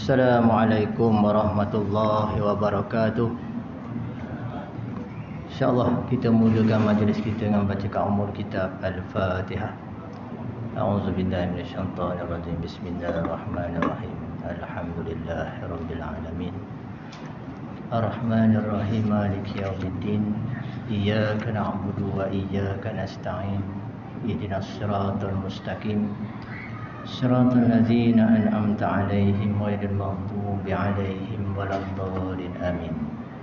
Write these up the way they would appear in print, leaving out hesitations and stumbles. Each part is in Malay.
Assalamualaikum warahmatullahi wabarakatuh. InsyaAllah kita mulakan majlis kita dengan baca umur kitab Al-Fatihah. A'udzubillahi minasyaitonirrajim. Bismillahirrahmanirrahim. Alhamdulillahirabbil alamin. Arrahmanirrahim. Maliki yaumiddin. Iyyaka na'budu wa iyyaka nasta'in. Ihdinas siratal mustaqim. Siratal ladzina an'amta 'alaihim ghairil maghdubi 'alaihim waladdallin. Amin.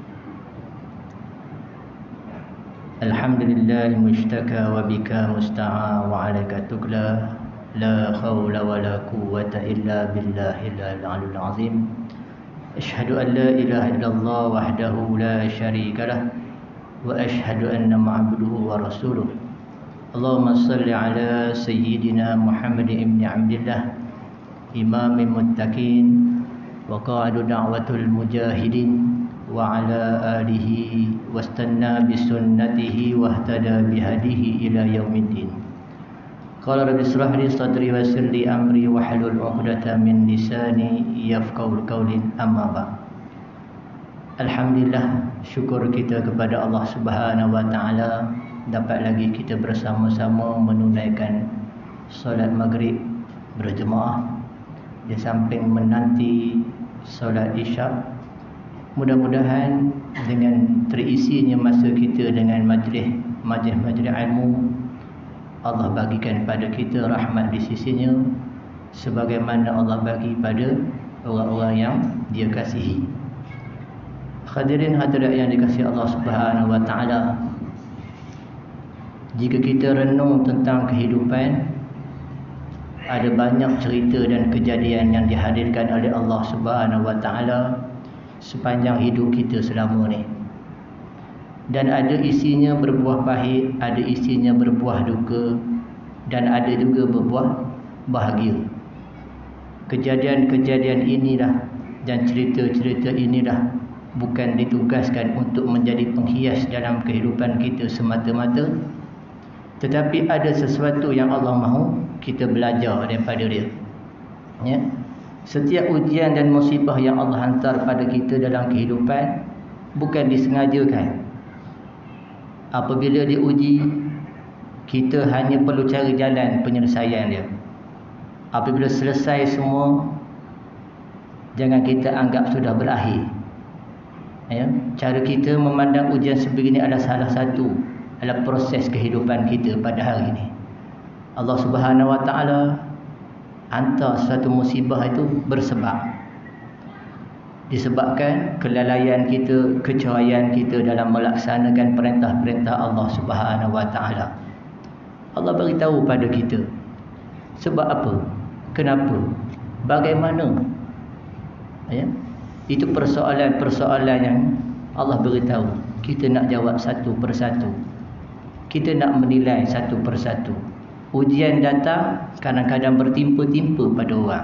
Alhamdulillah mushtaka wa bika musta'a wa 'alaika tukla. La haula wa la quwwata illa billahil 'aliyyil 'azim. Asyhadu an la ilaha illallah wahdahu la syarika lah wa asyhadu anna ma'buduhu wa rasuluh. Allahumma salli ala Sayyidina Muhammad ibn Abdillah Imamil Muttaqin wa qa'adu da'watul mujahidin wa ala alihi wastanna bisunnatihi wahtada bihadihi ila yaumiddin. Qala rabbi israh li sadri wa yassir li amri wahlul 'uqdatam min lisani yafqahu qawli. Amma ba'd. Alhamdulillah, syukur kita kepada Allah Subhanahu wa taala dapat lagi kita bersama-sama menunaikan solat maghrib berjemaah di samping menanti solat isyak. Mudah-mudahan dengan terisinya masa kita dengan majlis ilmu, Allah bagikan pada kita rahmat di sisinya sebagaimana Allah bagi pada orang-orang yang Dia kasihi. Hadirin hadirat yang dikasihi Allah Subhanahu wa taala, jika kita renung tentang kehidupan, ada banyak cerita dan kejadian yang dihadirkan oleh Allah Subhanahu wa taala sepanjang hidup kita selama ni. Dan ada isinya berbuah pahit, ada isinya berbuah duka, dan ada juga berbuah bahagia. Kejadian-kejadian inilah dan cerita-cerita inilah bukan ditugaskan untuk menjadi penghias dalam kehidupan kita semata-mata, tetapi ada sesuatu yang Allah mahu kita belajar daripada dia. Ya? Setiap ujian dan musibah yang Allah hantar pada kita dalam kehidupan bukan disengajakan. Apabila diuji, kita hanya perlu cari jalan penyelesaian dia. Apabila selesai semua, jangan kita anggap sudah berakhir. Ya? Cara kita memandang ujian sebegini adalah salah satu adalah proses kehidupan kita pada hari ini. Allah Subhanahu wa taala hantar satu musibah itu bersebab disebabkan kelalaian kita, keceraian kita dalam melaksanakan perintah-perintah Allah Subhanahu wa taala. Allah beritahu pada kita sebab apa, kenapa, bagaimana. Ya? Itu persoalan-persoalan yang Allah beritahu. Kita nak jawab satu persatu. Kita nak menilai satu persatu. Ujian datang kadang-kadang bertimpa-timpa pada orang.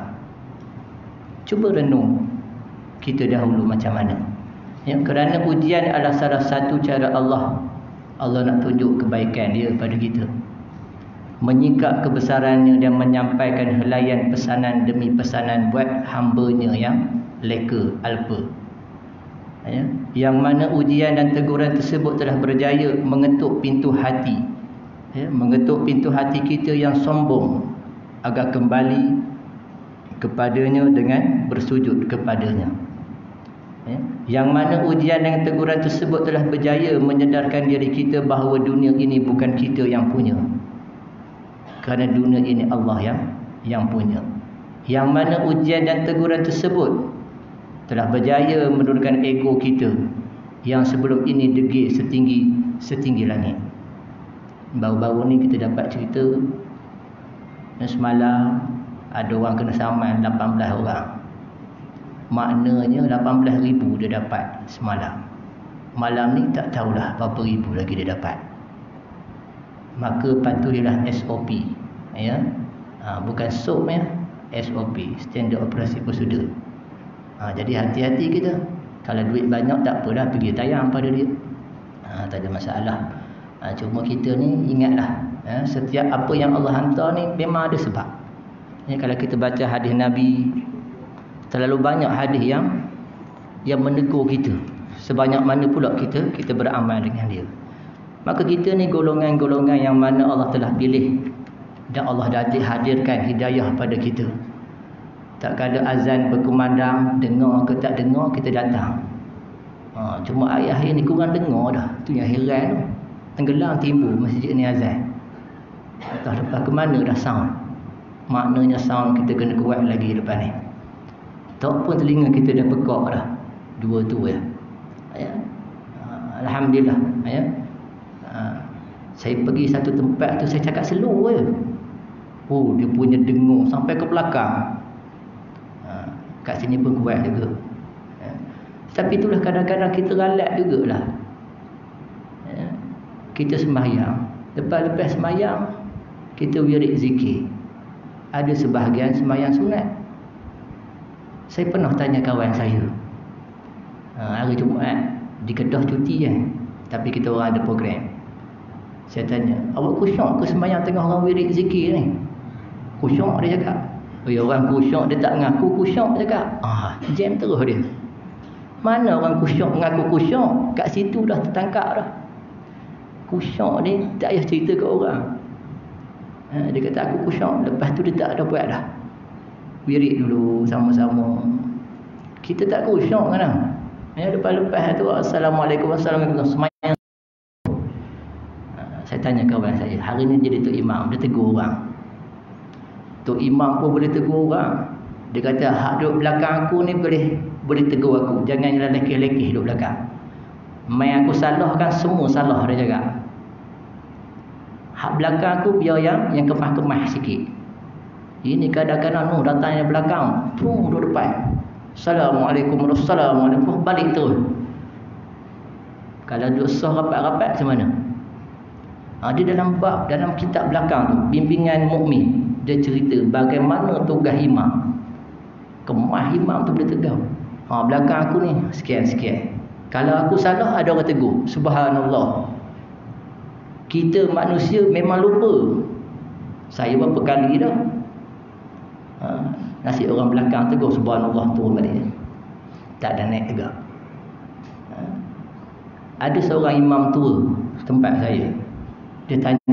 Cuba renung kita dahulu macam mana. Ya, kerana ujian adalah salah satu cara Allah nak tunjuk kebaikan dia pada kita. Menyingkap kebesarannya dan menyampaikan helaian pesanan demi pesanan buat hamba-Nya yang leka, alpa. Ya, yang mana ujian dan teguran tersebut telah berjaya mengetuk pintu hati, ya, mengetuk pintu hati kita yang sombong agar kembali kepadanya dengan bersujud kepadanya. Ya, yang mana ujian dan teguran tersebut telah berjaya menyedarkan diri kita bahawa dunia ini bukan kita yang punya, kerana dunia ini Allah yang punya. Yang mana ujian dan teguran tersebut telah berjaya menurunkan ego kita yang sebelum ini degil setinggi langit. Baru-baru ni kita dapat cerita semalam ada orang kena saman 18 orang. Maknanya 18,000 dia dapat semalam. Malam ni tak tahulah berapa ribu lagi dia dapat. Maka patuhilah SOP, ya. Bukan SOP, ya. SOP, Standard Operasi Prosedur. Jadi hati-hati kita. Kalau duit banyak tak apalah, pergi tayang pada dia. Tak ada masalah. Cuma kita ni ingatlah, setiap apa yang Allah hantar ni memang ada sebab. Kalau kita baca hadis Nabi Terlalu banyak hadis yang menegur kita. Sebanyak mana pula kita beramal dengan dia. Maka kita ni golongan-golongan yang mana Allah telah pilih dan Allah dah hadirkan hidayah pada kita. Tak kala azan berkumandang, dengar ke tak dengar, kita datang. Cuma akhir-akhir ni kurang dengar dah. Tu yang heran tu. Tenggelam timbul masjid ni azan. Entah lepas ke mana dah sound. Maknanya sound kita kena kuat lagi lepas ni. Tak pun telinga kita dah pekak dah. Dua tu ya. Alhamdulillah ya. Saya pergi satu tempat tu, saya cakap slow je. Oh, dia punya dengung sampai ke belakang. Kat sini pun kuat juga. Tapi itulah kadang-kadang kita ralat jugalah. Kita sembahyang. Lepas sembahyang, kita wirid zikir. Ada sebahagian sembahyang sunat. Saya pernah tanya kawan saya. Hari Jumaat, di Kedah cuti kan. Tapi kita orang ada program. Saya tanya, awak kusyuk ke sembahyang tengah orang wirid zikir ni? Kusyuk, dia cakap. Ya, orang kusyuk dia tak mengaku kusyuk, dia cakap. Jam terus dia. Mana orang kusyuk mengaku kusyuk? Kat situ dah tertangkap dah. Kusyuk ni tak payah cerita ke orang. Dia kata aku kusyuk, lepas tu dia tak ada buat dah. Wirid dulu sama-sama. Kita tak kusyuk kan? Lepas-lepas tu Assalamualaikum sembahyang. Saya tanya kawan saya, hari ni jadi Tok Imam, dia tegur orang. Tok Imam pun boleh tegur orang. Dia kata, hak duduk belakang aku ni boleh tegur aku. Jangan jalan lekeh-lekeh duduk belakang. Main aku salah kan, semua salah, dia cakap. Hak belakang aku biar yang kemah-kemah sikit. Ini kadang-kadang datang yang belakang, duduk depan. Assalamualaikum warahmatullahi wabarakatuh. Balik terus. Kalau duduk sah rapat-rapat macam mana? Dia dalam kitab belakang tu, bimbingan mukmin, dia cerita bagaimana tugas imam. Kemah imam tu boleh tegur. Belakang aku ni sekian-sekian. Kalau aku salah, ada orang tegur. Subhanallah. Kita manusia memang lupa. Saya berapa kali dah nasib orang belakang tegur subhanallah turun balik. Tak ada naik juga. Ada seorang imam tua tempat saya. Dia tanya,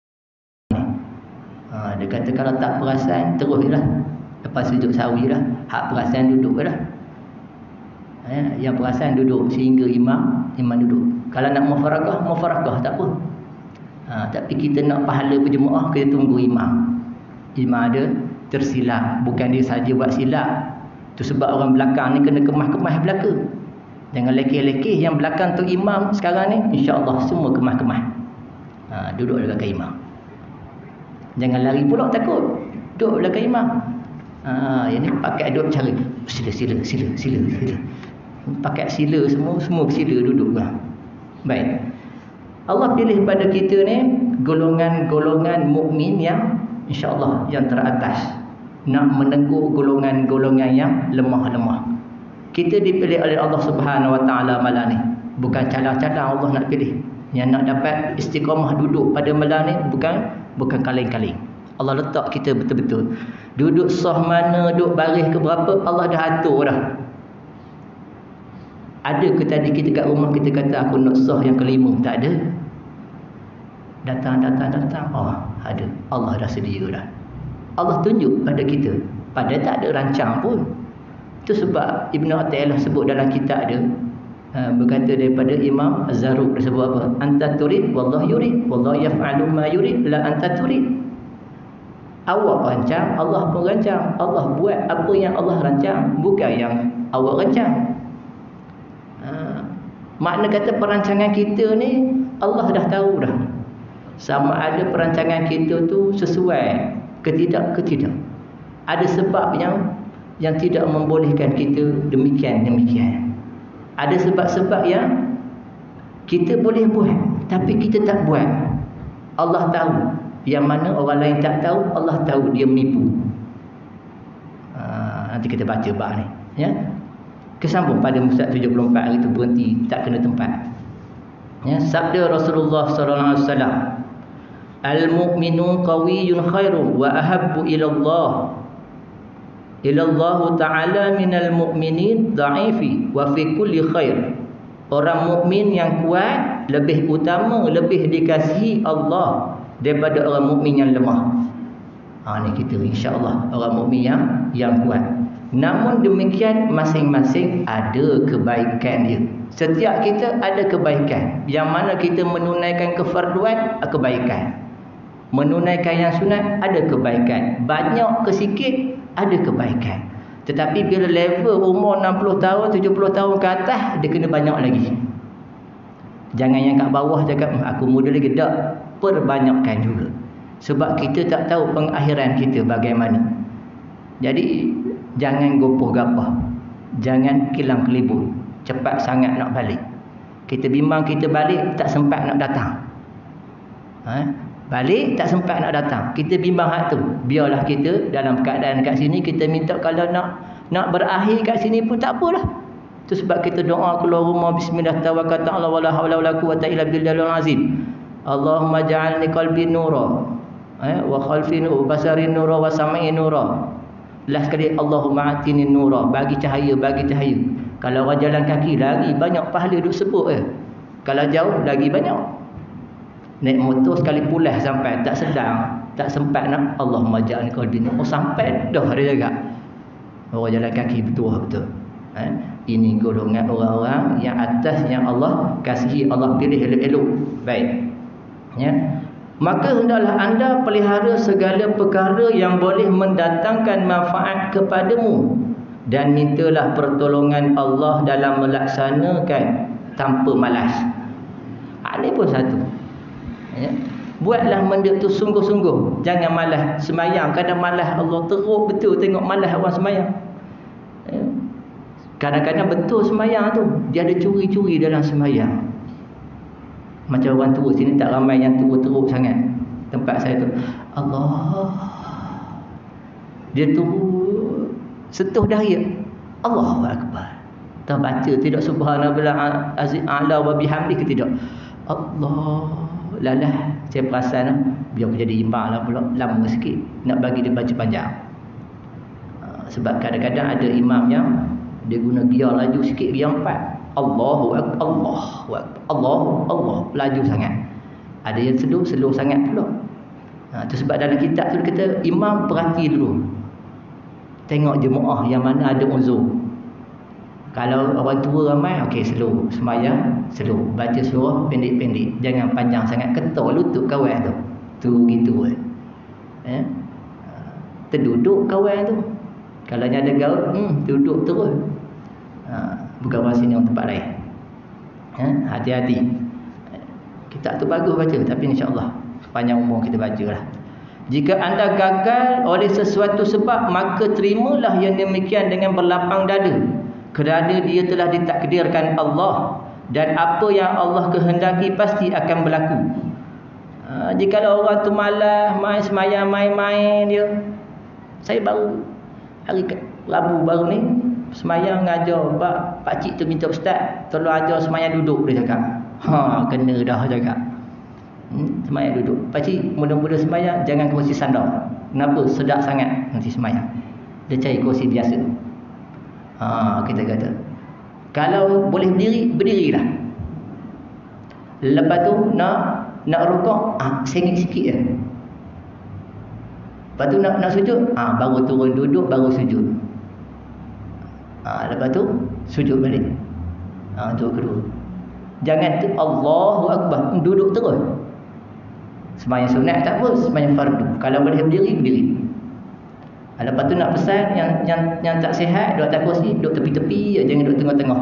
dia kata kalau tak perasan teruslah. Lepas sujud sawi lah, hak perasan duduk lah. Yang perasan duduk sehingga imam duduk. Kalau nak mufarakah tak apa. Tapi kita nak pahala berjemaah, kita tunggu imam. Imam ada tersilap, bukan dia saja buat silap. Tu sebab orang belakang ni kena kemah-kemah belaka. Jangan lekeh-lekeh. Yang belakang tu imam sekarang ni, insya-Allah semua kemah-kemah. Duduk belakang imam. Jangan lari pula takut. Duduk belakang imam. Yang ni pakai duduk cara sila. Pakai sila semua sila duduk lah. Baik. Allah pilih pada kita ni golongan-golongan mukmin yang insya-Allah yang teratas. Nak menegur golongan-golongan yang lemah-lemah. Kita dipilih oleh Allah Subhanahu Wa Taala malam ni. Bukan calang-calang Allah nak pilih. Yang nak dapat istiqamah duduk pada malam ni bukan kaleng-kaleng. Allah letak kita betul-betul. Duduk sah mana, duduk baris ke berapa, Allah dah atur dah. Ada ke tadi kita kat rumah kita kata aku nak sah yang kelima? Tak ada. Datang. Ada. Allah dah sedia dah. Allah tunjuk pada kita. Padahal tak ada rancang pun. Itu sebab Ibn Athaillah sebut dalam kitab dia, berkata daripada Imam Az-Zarruq, dia sebut apa? Anta turid wallahu yurid, wallahu yaf'alu ma yurid, la anta turid. Awak rancang, Allah pun rancang. Allah buat apa yang Allah rancang, bukan yang awak rancang. Makna kata perancangan kita ni Allah dah tahu dah. Sama ada perancangan kita tu sesuai ke tidak. Ada sebab yang tidak membolehkan kita demikian. Ada sebab-sebab yang kita boleh buat tapi kita tak buat. Allah tahu. Yang mana orang lain tak tahu, Allah tahu, dia menipu. Nanti kita baca bab ni, ya. Kesambung pada muka 74 hari itu berhenti tak kena tempat. Ya, sabda Rasulullah sallallahu alaihi wasallam, al-mu'minu qawiyyun khairun wa ahabbu ila Allah. ilallahu ta'ala minal mu'minin dha'ifi wa fi kulli khair. Orang mukmin yang kuat lebih utama, lebih dikasihi Allah daripada orang mukmin yang lemah. Ni kita insya-Allah orang mukmin yang kuat. Namun demikian masing-masing ada kebaikan dia. Setiap kita ada kebaikan. Yang mana kita menunaikan kefarduan, kebaikan. Menunaikan yang sunat, ada kebaikan. Banyak ke sikit, ada kebaikan. Tetapi bila level umur 60 tahun, 70 tahun ke atas, dia kena banyak lagi. Jangan yang kat bawah cakap, aku muda lagi. Tak, perbanyakkan juga. Sebab kita tak tahu pengakhiran kita bagaimana. Jadi, jangan gopoh gapah. Jangan kilang kelibut. Cepat sangat nak balik. Kita bimbang kita balik, tak sempat nak datang. Balik tak sempat nak datang. Kita bimbang hak tu. Biarlah kita dalam keadaan kat sini, kita minta kalau nak berakhir kat sini pun tak apalah. Tu sebab kita doa keluar rumah, bismillah tawakkaltu ala wala haula wala quwwata illa billahil azim. Allahumma ja'alni qalbi nura wa khalfi nura, basari nura wa sam'i nura. Last sekali Allahumma atini nura, bagi cahaya, bagi cahaya. Kalau orang jalan kaki lagi banyak pahala duk sebut Kalau jauh lagi banyak. Naik motor sekali pulas sampai tak sedang, tak sempat nak Allahumma ja'alni qalbi nura. Sampai dah dia jaga. Orang jalan kaki betul. Ini golongan orang-orang yang atas, yang Allah kasihi, Allah pilih elok-elok. Baik. Ya. Maka hendaklah anda pelihara segala perkara yang boleh mendatangkan manfaat kepadamu, dan mintalah pertolongan Allah dalam melaksanakan tanpa malas. Ini pun satu. Ya. Buatlah benda tu sungguh-sungguh. Jangan malas sembahyang. Kadang malas, Allah teruk betul tengok malas orang sembahyang. Ya. Kadang-kadang betul sembahyang tu, dia ada curi-curi dalam sembahyang. Macam orang tua sini tak ramai yang tua teruk sangat. Tempat saya tu, Allah, dia tu sentuh dahia, Allahu Akbar. Tak baca tidak subhanallah azim ala wa bihamdi ke tidak? Allah, lalah saya perasan biar aku jadi imam lah pula, lama sikit nak bagi dia baca panjang. Sebab kadang-kadang ada imam yang dia guna biar laju sikit, biar 4. Allahu Akbar, Allahu Akbar, Allah, laju sangat. Ada yang slow sangat pula. Itu sebab dalam kitab tu kata imam perhati dulu. Tengok jemaah yang mana ada uzur. Kalau orang tua ramai, okey slow, sembahyang slow, baca surah pendek-pendek, jangan panjang sangat, ketul lutut kawan tu. Tu gitu terduduk kawan tu. Kalau ada gaul, duduk terus. Bukan orang sini, orang tempat lain. Hati-hati. Kitab tu bagus baca, tapi insya-Allah sepanjang umur kita bacalah. Jika anda gagal oleh sesuatu sebab, maka terimalah yang demikian dengan berlapang dada, kerana dia telah ditakdirkan Allah, dan apa yang Allah kehendaki pasti akan berlaku. Jika orang tu malas main semayang, main-main dia. Saya baru hari Rabu baru ni semayang ngajar, pak cik tu minta ustaz tolong ajar semayang duduk, dia cakap. Kena dah cakap. Semayang duduk. Pak cik mula-mula semayang jangan kursi sandal. Kenapa? Sedap sangat nanti semayang. Dia cari kursi biasa. Kita kata kalau boleh berdiri, berdirilah. Lepas tu nak rukuk, sengit sikit je. Lepas tu nak sujud, baru turun duduk, baru sujud. Lepas tu sujud balik. Itu kedua. Jangan tu Allahu Akbar, duduk terus. Sembahyang sunat tak apa, sembahyang fardu. Kalau boleh berdiri, berdiri. Lepas tu nak pesan yang tak sihat, duduk atas kursi, duduk tepi-tepi, jangan duduk tengah-tengah.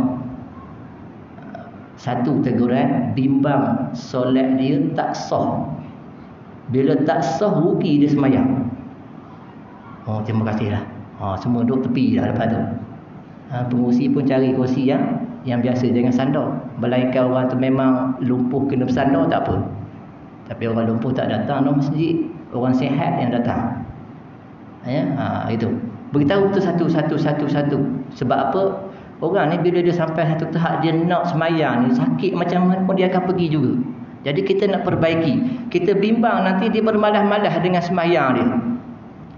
Satu teguran, bimbang solat dia tak sah. Bila tak sah, rugi dia sembahyang. Terima kasihlah. Semua duduk tepi dah lepas tu. Pengurusi pun cari kursi yang biasa, jangan sandar. Melainkan orang tu memang lumpuh kena bersandar, tak apa. Tapi orang lumpuh tak datang dalam masjid, orang sihat yang datang. Itu. Beritahu tu satu. Sebab apa? Orang ni bila dia sampai satu tahap dia nak semayang ni, sakit macam mana pun dia akan pergi juga. Jadi kita nak perbaiki. Kita bimbang nanti dia bermalas-malas dengan semayang dia.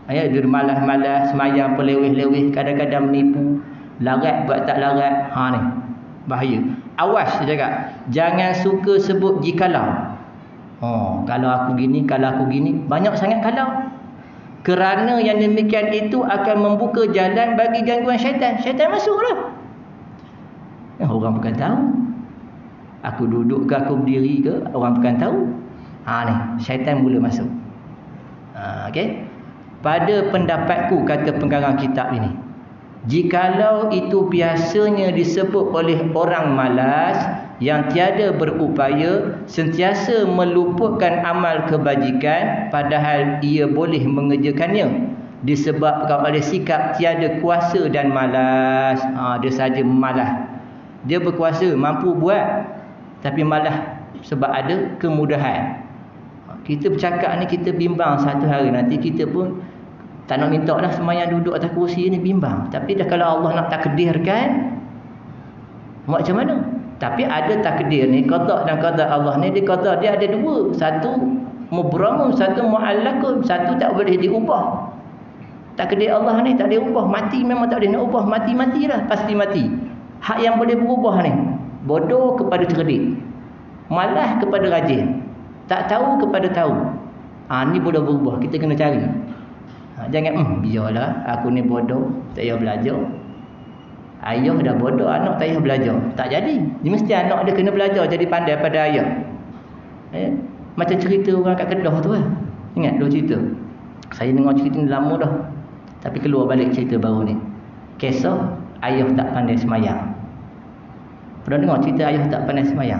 Dia malas-malas semayang pelewih-lewih, kadang-kadang menipu, larat buat tak larat. Ni bahaya. Awas dia cakap, jangan suka sebut jikalau. Kalau aku gini, banyak sangat kalau. Kerana yang demikian itu akan membuka jalan bagi gangguan syaitan. Syaitan masuklah. Orang bukan tahu. Aku duduk ke, aku berdiri ke, orang bukan tahu. Ni syaitan mula masuk. Okey. Pada pendapatku, kata pengarang kitab ini, jikalau itu biasanya disebut oleh orang malas yang tiada berupaya, sentiasa meluputkan amal kebajikan, padahal ia boleh mengerjakannya, disebabkan oleh sikap tiada kuasa dan malas. Dia saja malas. Dia berkuasa, mampu buat, tapi malas sebab ada kemudahan. Kita bercakap ni, kita bimbang satu hari nanti kita pun tak nak minta dah semayang duduk atas kursi ni, bimbang. Tapi dah kalau Allah nak takdirkan, macam mana? Tapi ada takdir ni, qada dan qada Allah ni, dia ada dua. Satu mubramun, satu mu'allakun. Satu tak boleh diubah. Takdir Allah ni tak boleh ubah. Mati memang tak boleh nak ubah. Mati-matilah, pasti mati. Hak yang boleh berubah ni, bodoh kepada cerdik, malas kepada rajin, tak tahu kepada tahu. Ni boleh berubah. Kita kena cari. Jangan biarlah aku ni bodoh, tak payah belajar. Ayah dah bodoh, anak tak payah belajar. Tak jadi. Dia mesti anak dia kena belajar jadi pandai pada ayah. Macam cerita orang kat Kedah tu kan. Ingat dulu cerita. Saya dengar cerita ni lama dah, tapi keluar balik cerita baru ni. Kisah ayah tak pandai semayang. Pernah dengar cerita ayah tak pandai semayang?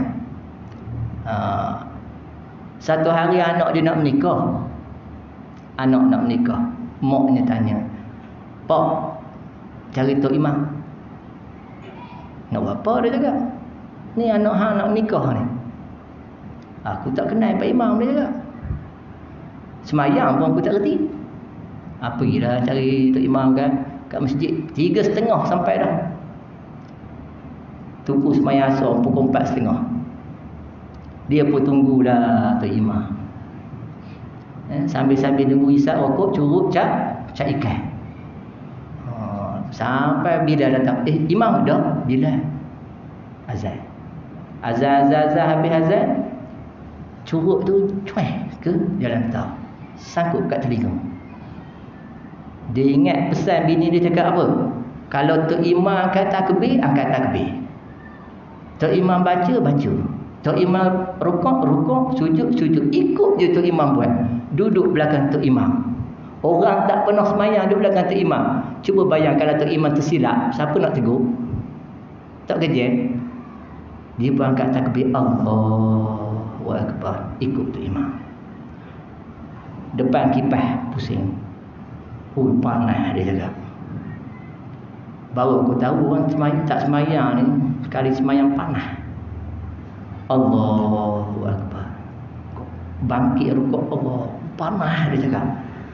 Satu hari anak dia nak menikah. Maknya tanya, "Pak, cari Tok Imam." "Nak buat apa?" dia cakap. "Ni anak hang nak nikah ni." "Aku tak kenal Pak Imam," dia cakap. "Semayang pun aku tak reti." Pergilah cari Tok Imam kan kat masjid. 3:30 sampai dah. Tunggu semayang asar pukul 4:30. Dia pun tunggulah Tok Imam. Sambil-sambil tunggu isap, rokok, curut, cap ikan. Sampai bila datang, Imam dah, bila azan habis azan, curut tu cuai ke jalan tau, sangkut kat telinga. Dia ingat pesan bini dia cakap apa? Kalau Tok Imam angkat takbir, angkat takbir. Tok Imam baca. Tok Imam rukuk, sujud. Ikut je Tok Imam buat. Duduk belakang Tok Imam. Orang tak pernah semayang duduk belakang Tok Imam. Cuba bayang kalau Tok Imam tersilap, siapa nak tegur? Tak kejam. Dia pun angkat takbir, Allahu Akbar, ikut Tok Imam. Depan kipas pusing. Panas dia cakap. Baru aku tahu orang tak semayang ni, sekali semayang panas. Allahu Akbar. Bangkit rukuk, Allah, panas dia cakap.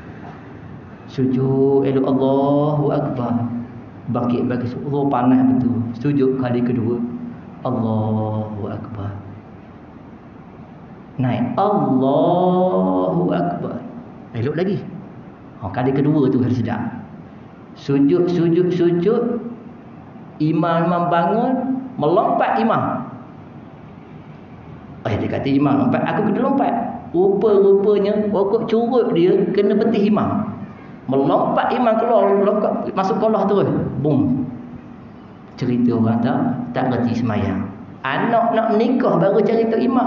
Sujud elok, Allahu Akbar. Bangkit bagi Allah, panas betul. Sujud kali kedua, Allahu Akbar. Naik, Allahu Akbar. Elok lagi. Kali kedua tu hari sedap. Sujud. Imam bangun, melompat imam. Dia kata imam lompat, aku kena lompat. Rupa-rupanya pokok curut dia kena betih imam. Melompat imam keluar, lompat masuk kolah terus. Boom. Cerita orang tak reti semayang. Anak nak menikah baru cari Tok Imam.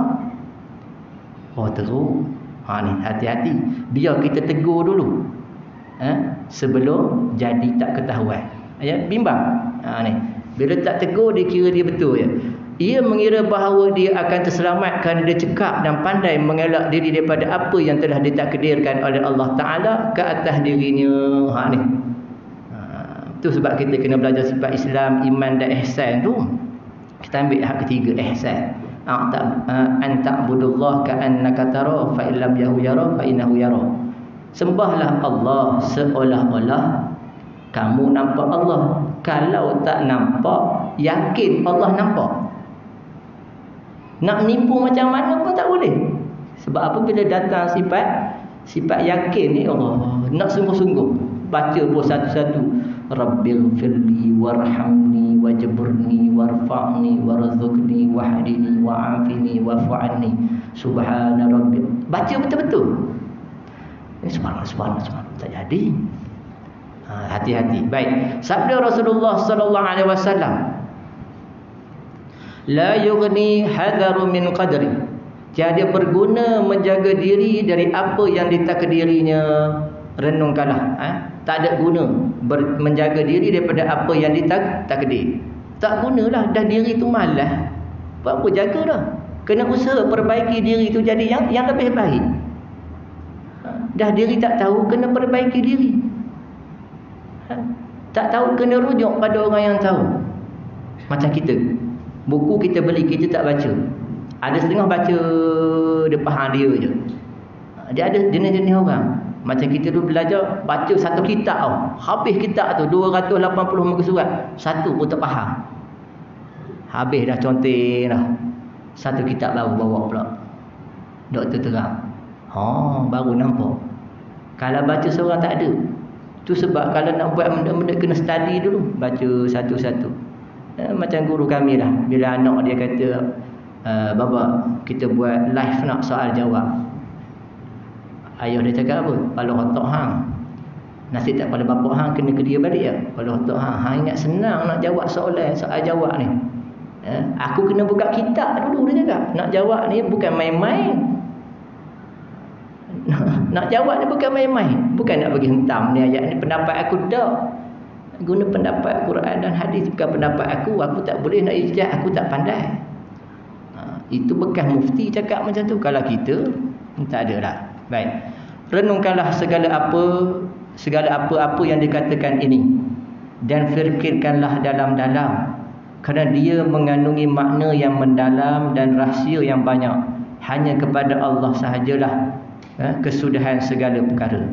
Teruk. Ni hati-hati. Biar kita tegur dulu. Sebelum jadi tak ketahuan. Bimbang. Ni. Bila tak tegur, dia kira dia betul je. Ia mengira bahawa dia akan terselamatkan, dia cekap dan pandai mengelak diri daripada apa yang telah ditakdirkan oleh Allah Ta'ala ke atas dirinya. Ni. Itu sebab kita kena belajar sifat Islam, iman dan ihsan tu. Kita ambil hak ketiga, ihsan. An ta'budullah ka'annaka tara fa illam yahu yara fa innahu yara. Sembahlah Allah seolah-olah kamu nampak Allah. Kalau tak nampak, yakin Allah nampak. Nak menipu macam mana pun tak boleh. Sebab apa? Bila datang sifat Sifat yakin ni Allah nak sungguh-sungguh baca pun satu-satu. Rabbighfirli warhamni wajburni warfa'ni warzuqni wahdini wa'afini wa'fu'anni subhana rabbi. Baca betul-betul. Subhanallah tak jadi. Hati-hati. Baik. Sabda Rasulullah sallallahu alaihi wasallam, la yughni hadaru min qadri. Tiada berguna menjaga diri dari apa yang ditakdirinya. Renungkanlah, tak ada guna menjaga diri daripada apa yang ditakdir. Tak gunalah, dah diri tu malas. Buat apa jaga dah. Kena usaha perbaiki diri tu jadi yang lebih baik. Dah diri tak tahu, kena perbaiki diri. Tak tahu, kena rujuk pada orang yang tahu. Macam kita, buku kita beli, kita tak baca. Ada setengah baca depan dia je. Dia ada jenis-jenis orang. Macam kita dulu belajar, baca satu kitab tau. Habis kitab tu 280 muka surat, satu pun tak faham. Habis dah conteng dah. Satu kitab baru bawa pula. Doktor terang. Baru nampak. Kalau baca seorang tak ada. Tu sebab kalau nak buat benda-benda kena study dulu, baca satu-satu. Macam guru kami lah, bila anak dia kata, baba kita buat live nak soal jawab. Ayah dia cakap apa? Kalau otak hang nasib tak pada bapak hang, kena ke dia balik ya. Kalau otak hang ingat senang nak jawab soal jawab ni. Aku kena buka kitab dulu, dia cakap. Nak jawab ni bukan main-main. Nak jawab ni bukan main-main. Bukan nak bagi hentam ni ayat ni pendapat aku dah. Guna pendapat Quran dan hadis, bukan pendapat aku. Aku tak boleh nak ijtihad, aku tak pandai. Itu bekas mufti cakap macam tu. Kalau kita tak ada lah. Baik. Renungkanlah segala apa-apa yang dikatakan ini, dan fikirkanlah dalam-dalam, kerana dia mengandungi makna yang mendalam dan rahsia yang banyak. Hanya kepada Allah sahajalah kesudahan segala perkara.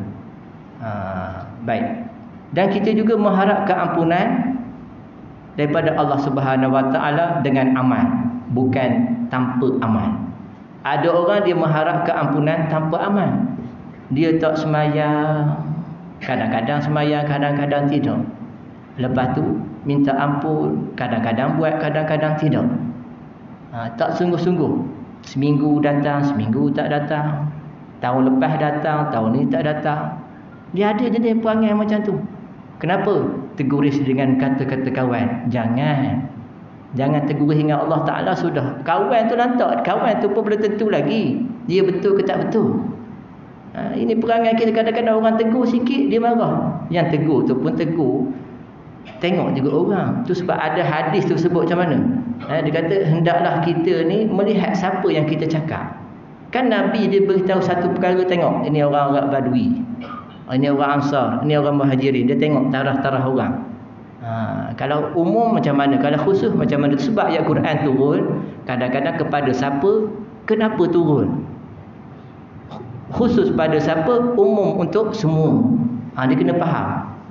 Baik. Dan kita juga mengharap keampunan daripada Allah Subhanahu Wa Taala dengan amal, bukan tanpa amal. Ada orang dia mengharap keampunan tanpa amal. Dia tak semayang, kadang-kadang semayang, kadang-kadang tidak. Lepas tu minta ampun, kadang-kadang buat, kadang-kadang tidak. Tak sungguh-sungguh. Seminggu datang, seminggu tak datang. Tahun lepas datang, tahun ni tak datang. Dia ada jenis perangai macam tu. Kenapa? Teguris dengan kata-kata kawan. Jangan teguris dengan Allah Ta'ala sudah. Kawan tu lantak. Kawan tu pun belum tentu lagi dia betul ke tak betul. Ini perangai kita. Kadang-kadang orang tegur sikit dia marah. Yang tegur tu pun tegur, tengok juga orang tu. Sebab ada hadis tu sebut macam mana. Dia kata hendaklah kita ni melihat siapa yang kita cakap. Kan Nabi dia beritahu satu perkara, tengok ini orang Arab Badui, ini orang Ansar, ini orang Muhajirin. Dia tengok taraf-taraf orang. Kalau umum macam mana, kalau khusus macam mana. Sebab ayat Quran turun kadang-kadang kepada siapa, kenapa turun. Khusus pada siapa, umum untuk semua. Dia kena faham.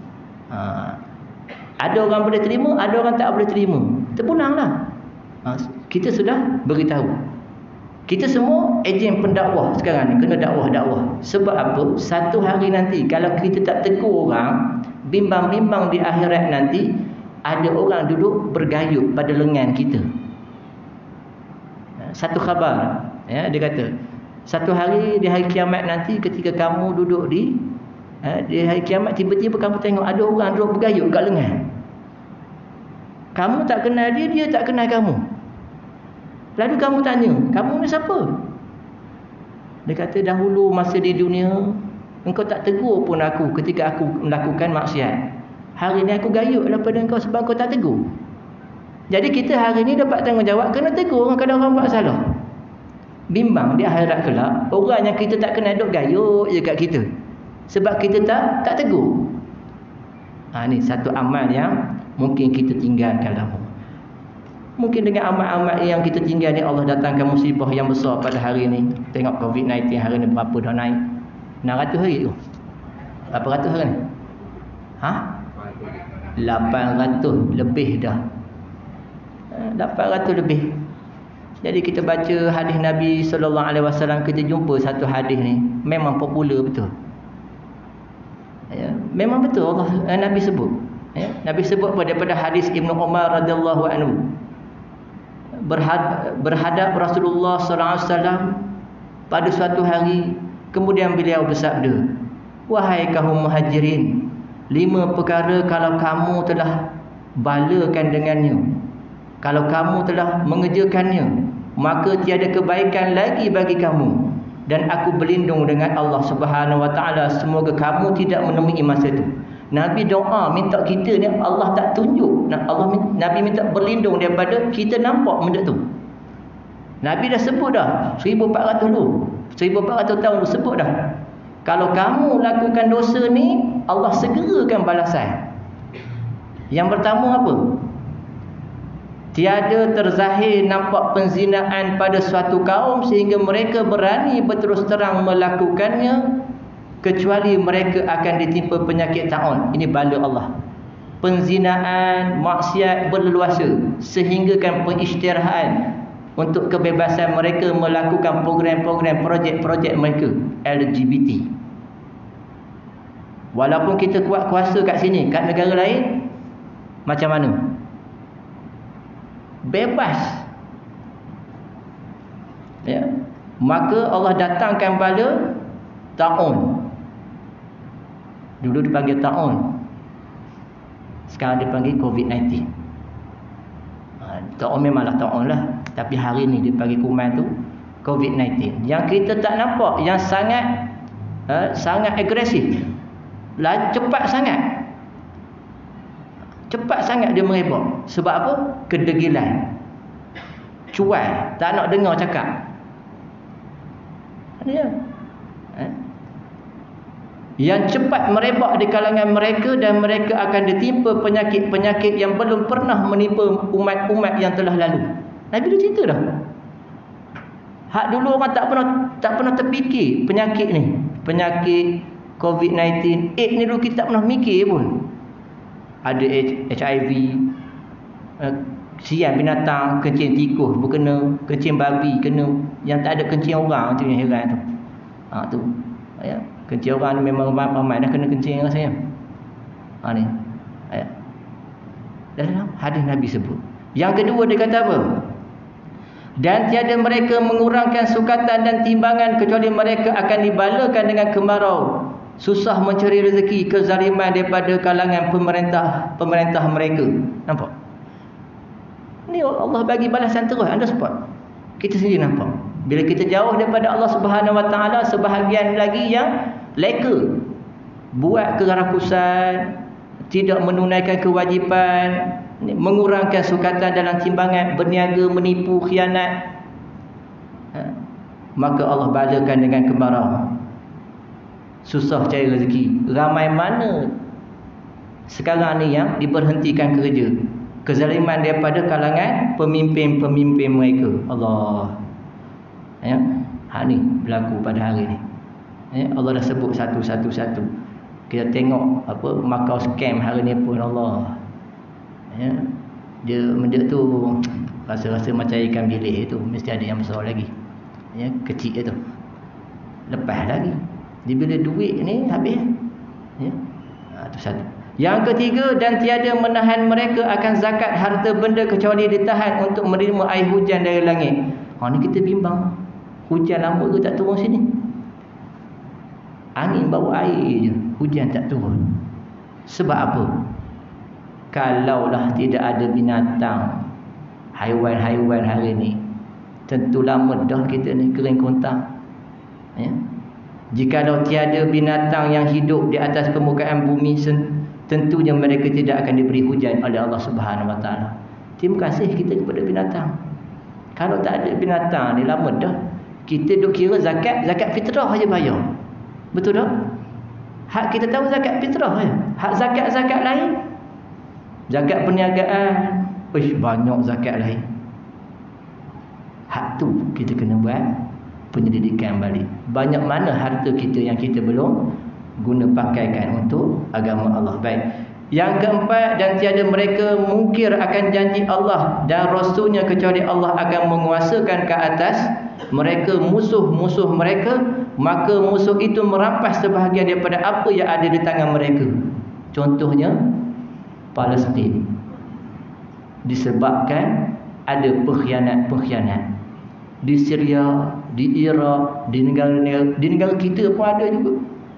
Ada orang boleh terima, ada orang tak boleh terima. Terpunanglah. Kita sudah beritahu. Kita semua ejen pendakwah sekarang ni, kena dakwah-dakwah. Sebab apa? Satu hari nanti kalau kita tak tegur orang, bimbang-bimbang di akhirat nanti ada orang duduk bergayut pada lengan kita. Satu khabar, dia kata satu hari di hari kiamat nanti, ketika kamu duduk di hari kiamat, tiba-tiba kamu tengok ada orang duduk bergayut kat lengan. Kamu tak kenal dia, dia tak kenal kamu. Lalu kamu tanya, kamu ni siapa? Dia kata, dahulu masa di dunia engkau tak tegur pun aku ketika aku melakukan maksiat. Hari ni aku gayut daripada engkau sebab kau tak tegur. Jadi kita hari ni dapat tanggungjawab, kena tegur orang kalau orang buat salah. Bimbang di akhirat kelak, orang yang kita tak kenal duk gayut je kat kita sebab kita tak tegur. Ni satu amal yang mungkin kita tinggalkan lama. Mungkin dengan amal-amal yang kita tinggal ni Allah datangkan musibah yang besar pada hari ni. Tengok COVID-19 hari ni berapa dah naik. 600 hari tu. Berapa ratus hari ni? 800 lebih dah. 800 lebih. Jadi kita baca hadis Nabi sallallahu alaihi wasallam, kita jumpa satu hadis ni memang popular betul. Ya, memang betul Nabi sebut. Ya, Nabi sebut daripada hadis Ibnu Umar radhiyallahu anhu. Berhadap Rasulullah sallallahu alaihi wasallam pada suatu hari, kemudian beliau bersabda, "Wahai kaum Muhajirin, 5 perkara kalau kamu telah balakan dengannya, kalau kamu telah mengerjakannya, maka tiada kebaikan lagi bagi kamu, dan aku berlindung dengan Allah Subhanahu wa taala semoga kamu tidak menemui masa itu." Nabi doa minta kita ni Allah tak tunjuk. Nabi minta berlindung daripada kita nampak benda tu. Nabi dah sebut dah 1400 dulu. 1400 tahun dulu sebut dah. Kalau kamu lakukan dosa ni, Allah segerakan balasan. Yang pertama apa? Tiada terzahir nampak penzinaan pada suatu kaum sehingga mereka berani berterus terang melakukannya, kecuali mereka akan ditimpa penyakit taun. Ini bala Allah. Penzinaan, maksiat berleluasa sehinggakan pengisytiharan untuk kebebasan mereka melakukan program-program, projek-projek mereka LGBT. Walaupun kita kuat kuasa kat sini, kat negara lain macam mana? Bebas. Ya. Maka Allah datangkan bala taun. Dulu dipanggil taun, sekarang dipanggil COVID-19. Taun memanglah taun lah, tapi hari ni dipanggil kuman tu COVID-19. Yang kita tak nampak, yang sangat agresif, cepat sangat dia merebak. Sebab apa? Kedegilan, cuai, tak nak dengar cakap. Ya. Yang cepat merebak di kalangan mereka, dan mereka akan ditimpa penyakit-penyakit yang belum pernah menimpa umat-umat yang telah lalu. Nabi dah cerita dah. Hak dulu orang tak pernah terfikir penyakit ni. Penyakit COVID-19, AIDS ni dulu kita tak pernah mikir pun. Ada HIV, siang binatang, kencing tikus berkena, kencing babi kena, yang tak ada kencing orang tu yang heran tu. Tu. Ya. Kencing orang ni memang ramai dah kena kencing rasanya. Ni. Ayat. Dalam hadis Nabi sebut. Yang kedua dia kata apa? Dan tiada mereka mengurangkan sukatan dan timbangan, kecuali mereka akan dibalakan dengan kemarau, susah mencari rezeki, kezaliman daripada kalangan pemerintah mereka. Nampak? Ni Allah bagi balasan terus, anda spot. Kita sendiri nampak. Bila kita jauh daripada Allah Subhanahu wa taala, sebahagian lagi yang leka, buat kerakusan, tidak menunaikan kewajipan, mengurangkan sukatan dalam timbangan, berniaga, menipu, khianat. Maka Allah balakan dengan kemarau, susah cari rezeki. Ramai mana sekarang ni yang diberhentikan kerja, kezaliman daripada kalangan pemimpin-pemimpin mereka. Allah. Ya, ni berlaku pada hari ni. Ya, Allah dah sebut satu-satu. Kita tengok apa Macau scam hari ni pun Allah. Ya, dia tu rasa-rasa macam ikan bilik itu, mesti ada yang besar lagi. Ya, kecil itu. Lepas lagi. Dia bila duit ni habis. Ya. Tu satu. Yang ketiga, dan tiada menahan mereka akan zakat harta benda kecuali ditahan untuk menerima air hujan dari langit. Ni kita bimbang. Hujan lama tu tak turun sini. Angin bawa air je, hujan tak turun. Sebab apa? Kalaulah tidak ada binatang, haiwan-haiwan hari ni, tentu lama dah kita ni kering kontang. Ya. Jikalau tiada binatang yang hidup di atas permukaan bumi, tentunya mereka tidak akan diberi hujan oleh Allah Subhanahu wa taala. Terima kasih kita kepada binatang. Kalau tak ada binatang ni, lama dah kita duk kira zakat fitrah aja bayar. Betul tak? Hak kita tahu zakat fitrah je. Hak zakat lain, zakat perniagaan, banyak zakat lain. Hak tu kita kena buat penyelidikan balik. Banyak mana harta kita yang kita belum guna pakaikan untuk agama Allah. Baik. Yang keempat, dan tiada mereka mungkir akan janji Allah dan Rasulnya kecuali Allah akan menguasakan ke atas mereka musuh-musuh mereka, maka musuh itu merampas sebahagian daripada apa yang ada di tangan mereka. Contohnya Palestin, disebabkan ada pengkhianat-pengkhianat. Di Syria, di Iraq, di negara kita pun ada juga.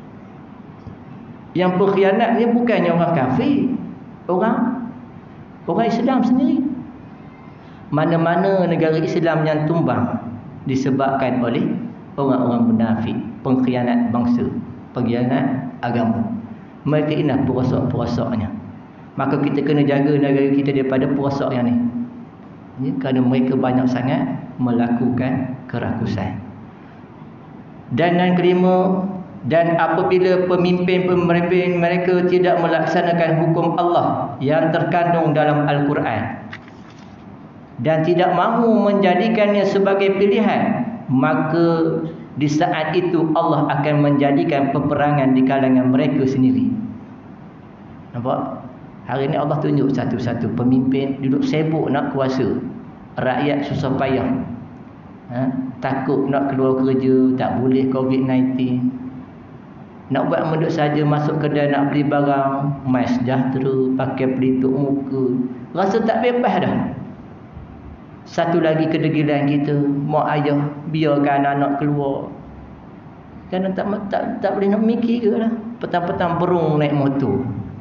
Yang pengkhianat ni bukannya orang kafir, orang Islam sendiri. Mana-mana negara Islam yang tumbang disebabkan oleh orang-orang munafik, pengkhianat bangsa, pengkhianat agama. Mereka ini perosok-perosoknya. Maka kita kena jaga negara kita daripada perosok yang ni. Kerana mereka banyak sangat melakukan kerakusan. Dan yang kelima, dan apabila pemimpin-pemimpin mereka tidak melaksanakan hukum Allah yang terkandung dalam Al-Quran dan tidak mahu menjadikannya sebagai pilihan, maka di saat itu Allah akan menjadikan peperangan di kalangan mereka sendiri. Nampak? Hari ini Allah tunjuk satu-satu pemimpin duduk sibuk nak kuasa, rakyat susah payah, takut nak keluar kerja, tak boleh COVID-19, nak buat menduk saja masuk kedai nak beli barang, mai sejahtera, pakai pelitup muka, rasa tak bebas dah. Satu lagi kedegilan kita, mak ayah biarkan anak keluar, kerana tak boleh nak mikir ke lah. Petang-petang berung naik motor,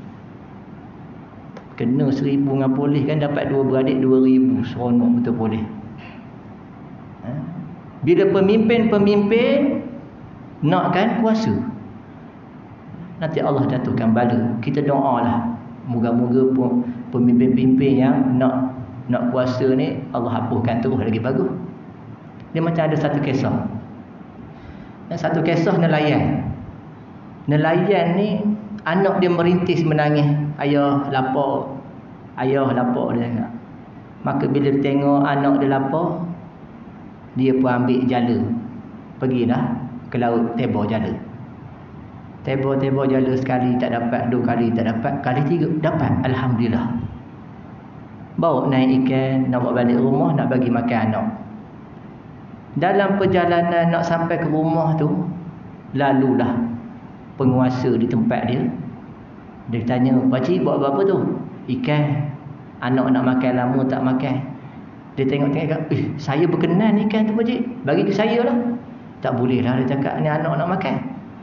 kena 1,000 dengan polis kan, dapat 2 beradik 2,000, seronok betul polis. Bila pemimpin-pemimpin nakkan kuasa, nanti Allah jatuhkan bala. Kita doalah, moga-moga pemimpin-pemimpin yang nak kuasa ni Allah hapuskan terus lagi bagus. Dia macam ada satu kisah. Satu kisah nelayan. Nelayan ni anak dia merintis menangis, ayah lapar dia ingat. Maka bila dia tengok anak dia lapar, dia pun ambil jala, pergilah ke laut tebor jala. Tebor jala sekali tak dapat, 2 kali tak dapat, kali 3 dapat, alhamdulillah. Bawa naik ikan, nak bawa balik rumah, nak bagi makan anak. Dalam perjalanan nak sampai ke rumah tu, lalulah penguasa di tempat dia. Dia tanya, "Pakcik buat apa tu?" "Ikan. Anak nak makan, lama tak makan." Dia tengok-tengok, "Saya berkenan ikan tu pakcik, bagi ke saya lah." "Tak boleh lah," dia cakap, "ni anak nak makan."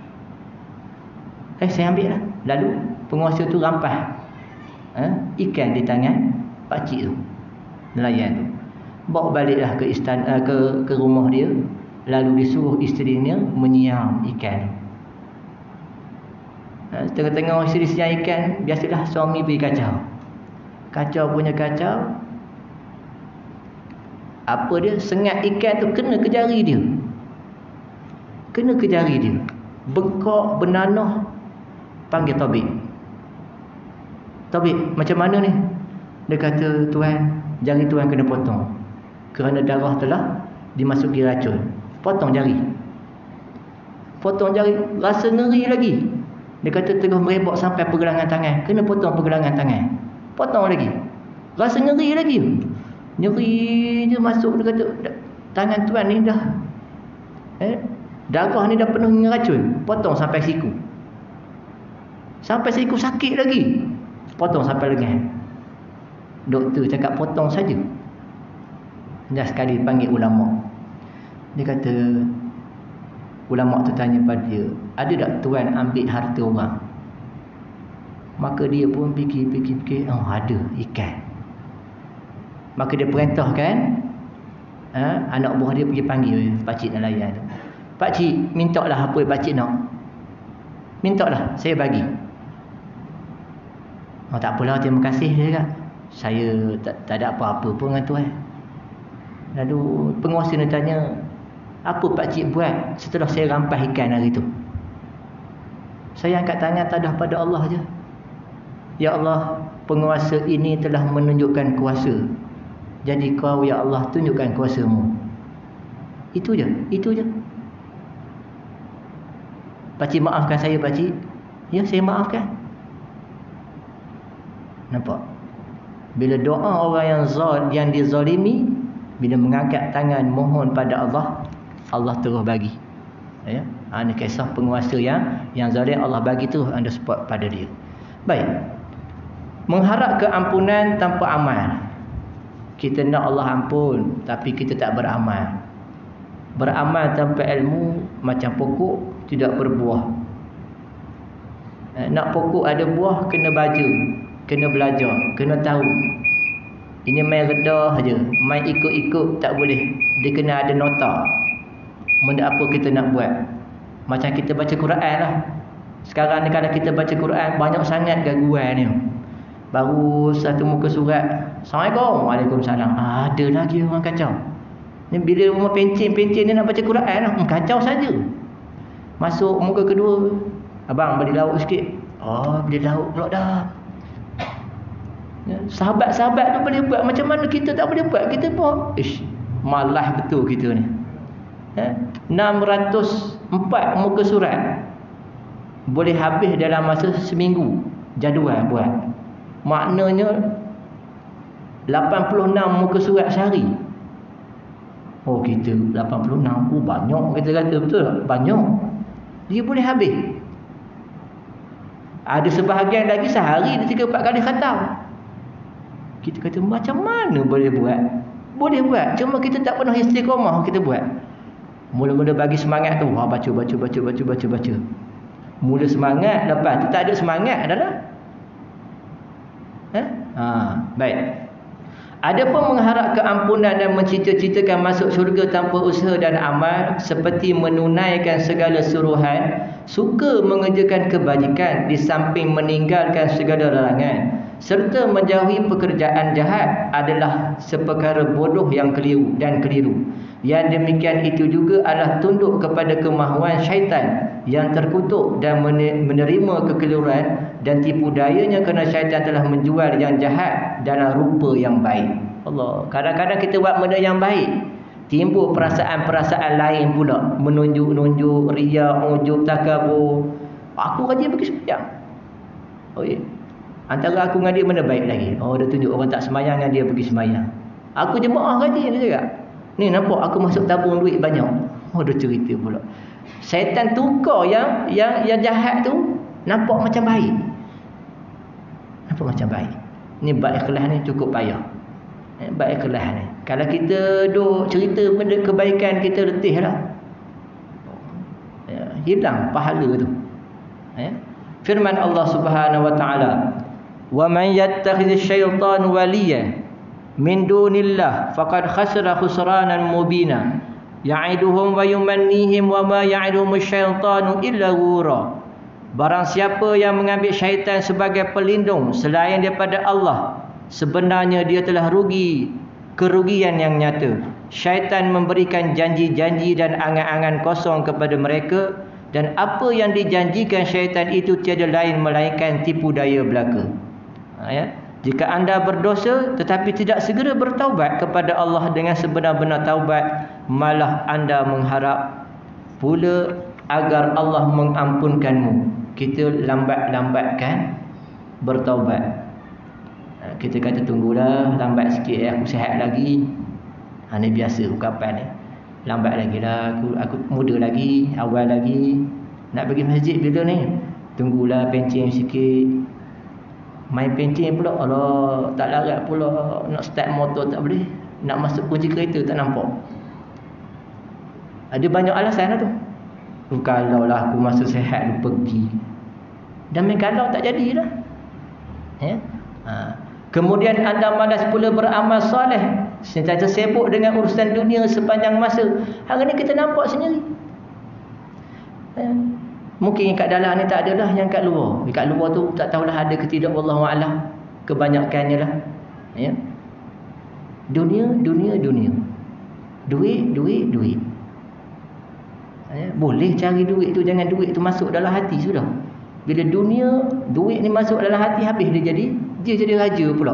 Saya ambil lah. Lalu penguasa tu rampas ikan di tangan pakcik tu, nelayan tu. Bawa baliklah ke istana, ke rumah dia. Lalu disuruh isterinya menyiam ikan. Tengah-tengah isteri siam ikan, biasalah suami pergi kacau. Kacau punya kacau. Apa dia? Sengat ikan tu kena ke jari dia. Bengkak, bernanah. Panggil tabib. "Tabib, macam mana ni?" Dia kata, "Tuan, jari tuan kena potong. Kerana darah telah dimasuki racun. Potong jari." Potong jari, rasa ngeri lagi. Dia kata terus merebak sampai pergelangan tangan. Kena potong pergelangan tangan. Potong lagi. Rasa ngeri lagi. Nyeri je masuk. Dia kata tangan tuan ni dah darah ni dah penuh dengan racun. Potong sampai siku. Sampai siku sakit lagi. Potong sampai lengan. Doktor cakap potong saja. Dah sekali panggil ulama. Dia kata, ulama tu tanya pada dia, "Ada tak tuan ambil harta orang?" Maka dia pun fikir, "Oh, ada, ikan." Maka dia perintahkan anak buah dia pergi panggil pakcik nelayan tu. "Pakcik, mintalah apa pakcik nak. Mintalah, saya bagi." "Oh, tak apalah, terima kasih," dia kata. "Saya tak ada apa-apa pun dengan tuan." Lalu penguasa ni tanya, "Apa pakcik buat setelah saya rampas ikan hari tu?" "Saya angkat tangan tadah pada Allah je. Ya Allah, penguasa ini telah menunjukkan kuasa. Jadi kau ya Allah tunjukkan kuasamu." Itu je. "Pakcik maafkan saya pakcik." "Ya, saya maafkan." Nampak? Bila doa orang yang dizalimi, bila mengangkat tangan mohon pada Allah, Allah terus bagi. Ya. Ini kisah penguasa yang zalim, Allah bagi terus on the spot pada dia. Baik. Mengharap keampunan tanpa amal. Kita nak Allah ampun tapi kita tak beramal. Beramal tanpa ilmu macam pokok tidak berbuah. Nak pokok ada buah kena baca, kena belajar, kena tahu. Ini main redah saja, main ikut-ikut tak boleh. Dia kena ada nota. Benda apa kita nak buat. Macam kita baca Quran lah. Sekarang ni kalau kita baca Quran banyak sangat gangguan ni. Baru satu muka surat, Assalamualaikum, Waalaikumsalam. Ada lagi orang kacau. Ni bila rumah pencen-pencen ni nak baca Quran lah, kacau saja. Masuk muka kedua, abang beli lauk sikit. Oh, beli lauk pula dah. Ya, sahabat-sahabat tu boleh buat, macam mana kita tak boleh buat? Kita buat. Malas betul kita ni. 604 muka surat boleh habis dalam masa seminggu jadual buat. Maknanya 86 muka surat sehari. Oh, kita 86. Oh, banyak kita kata, betul tak? Banyak. Dia boleh habis. Ada sebahagian lagi sehari dia 3-4 kali khatam. Kita kata macam mana boleh buat? Boleh buat, cuma kita tak pernah istiqamah kita buat. Mula-mula bagi semangat tu, baca. Mula semangat, lepas tu tak ada semangat dah lah. Baik. Adapun mengharap keampunan dan mencita-citakan masuk syurga tanpa usaha dan amal, seperti menunaikan segala suruhan, suka mengerjakan kebajikan di samping meninggalkan segala larangan, serta menjauhi pekerjaan jahat adalah seperkara bodoh yang keliru. Yang demikian itu juga adalah tunduk kepada kemahuan syaitan yang terkutuk dan menerima kekeliruan dan tipu dayanya, kerana syaitan telah menjual yang jahat dalam rupa yang baik. Allah, kadang-kadang kita buat benda yang baik, timbul perasaan-perasaan lain pula, menunjuk-nunjuk, riak, ujub, takabur. Aku rajin pergi sembahyang. Oh ya. Antara aku dengan dia mana baik lagi? Oh, dia tunjuk orang tak sembahyang dengan dia pergi sembahyang. Aku jemaah rajin dia cakap. Ni nampak aku masuk tabung duit banyak. Oh, dia cerita pula. Syaitan tukar yang jahat tu nampak macam baik. Nampak macam baik. Ni bab ikhlas ni cukup payah. Bab ikhlas ni. Kalau kita duk cerita benda kebaikan, kita letih lah. Hilang pahala tu. Firman Allah Subhanahu wa taala, "Wa man yattakhidh asy-syaitana waliyan min dunillah faqad khasira khusranan mubina ya'iduhum wa yumannihim wa ma ya'iduhum asy-syaitanu illa ghurura." Barang siapa yang mengambil syaitan sebagai pelindung selain daripada Allah, sebenarnya dia telah rugi kerugian yang nyata. Syaitan memberikan janji-janji dan angan-angan kosong kepada mereka, dan apa yang dijanjikan syaitan itu tiada lain melainkan tipu daya belaka. Jika anda berdosa tetapi tidak segera bertaubat kepada Allah dengan sebenar-benar taubat, malah anda mengharap pula agar Allah mengampunkanmu. Kita lambat-lambatkan bertaubat. Kita kata tunggulah, lambat sikit, aku sihat lagi. Ini biasa ungkapan ni. Lambat lagi lah, aku muda lagi, awal lagi. Nak pergi masjid bila ni? Tunggulah pencen sikit. Main pencen pula, Allah, tak larat pula. Nak start motor tak boleh. Nak masuk kunci kereta tak nampak. Ada banyak alasan lah tu. Kalau lah aku masuk sihat, aku pergi. Dan kalau tak jadilah. Kemudian anda malas pula beramal soleh, sentiasa sibuk dengan urusan dunia sepanjang masa. Hari ni kita nampak sendiri. Mungkin kat dalam ni tak adalah, yang kat luar. Kat luar tu tak tahulah ada ke tidak, wallahu a'lam. Kebanyakannya lah. Dunia. Duit. Boleh cari duit tu, jangan duit tu masuk dalam hati sudah. Bila duit ni masuk dalam hati, habis dia jadi raja pula.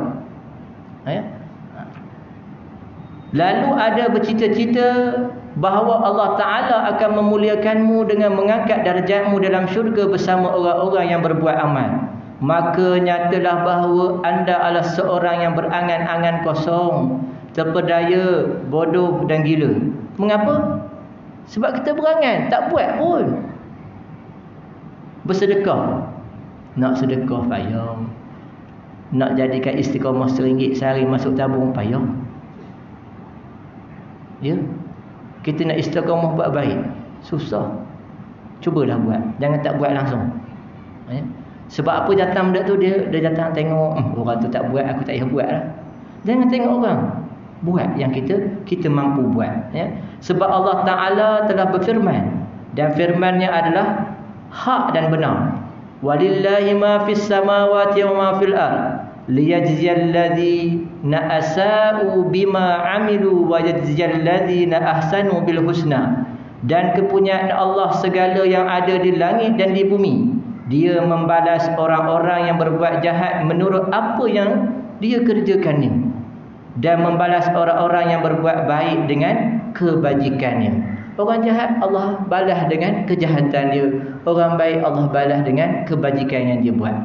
Lalu ada bercita-cita bahawa Allah Ta'ala akan memuliakanmu dengan mengangkat darjatmu dalam syurga bersama orang-orang yang berbuat amal. maka nyatalah bahawa anda adalah seorang yang berangan-angan kosong, terpedaya, bodoh dan gila. Mengapa? Sebab kita berangan, tak buat pun. Bersedekah, nak sedekah payah. Nak jadikan istiqamah RM1 sehari masuk tabung payah. Ya. Kita nak istiqamah buat baik, susah. Cubalah buat, jangan tak buat langsung. Ya. Sebab apa datang benda tu, dia datang tengok orang tu tak buat, aku tak payah buat lah. Jangan tengok orang, buat yang kita mampu buat. Ya. Sebab Allah Ta'ala telah berfirman, dan firman-Nya adalah hak dan benar. Walillahi ma fis samawati wa ma fil ard liyajziyal ladzina asa'u bima 'amilu wa yajziyal ladzina ahsanu bil husna. Dan kepunyaan Allah segala yang ada di langit dan di bumi. Dia membalas orang-orang yang berbuat jahat menurut apa yang dia kerjakannya, dan membalas orang-orang yang berbuat baik dengan kebajikannya. Orang jahat Allah balas dengan kejahatan dia, orang baik Allah balas dengan kebajikan yang dia buat.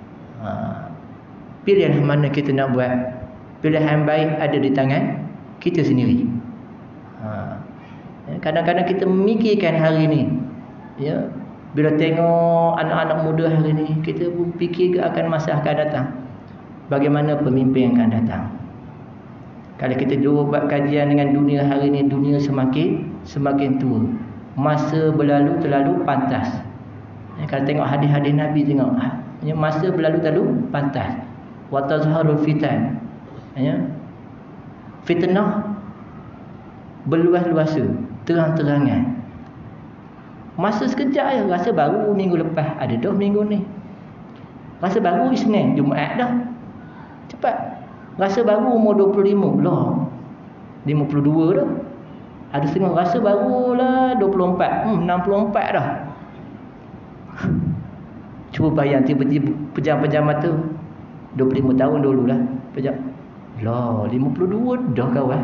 Pilihan mana kita nak buat. Pilihan baik ada di tangan kita sendiri. Kadang-kadang kita memikirkan hari ini, ya, bila tengok anak-anak muda hari ini, kita pun fikir akan masa akan datang, bagaimana pemimpin yang akan datang. Kalau kita dulu buat kajian dengan dunia hari ini, dunia semakin tua. Masa berlalu terlalu pantas. Kalau tengok hadis-hadis Nabi, tengok masa berlalu terlalu pantas. Wa tazharul fitan. Fitnah berluas-luasa, terang-terangan. Masa sekejap je, rasa baru minggu lepas, ada dah minggu ni. Rasa baru Isnin, Jumaat dah. Cepat. Rasa baru umur 25 lah, 52 dah. Ada setengah rasa barulah 24, 64 dah. Cuba bayang tiba-tiba pejam-pejam mata, 25 tahun dululah pejam. Lah 52 dah kawan.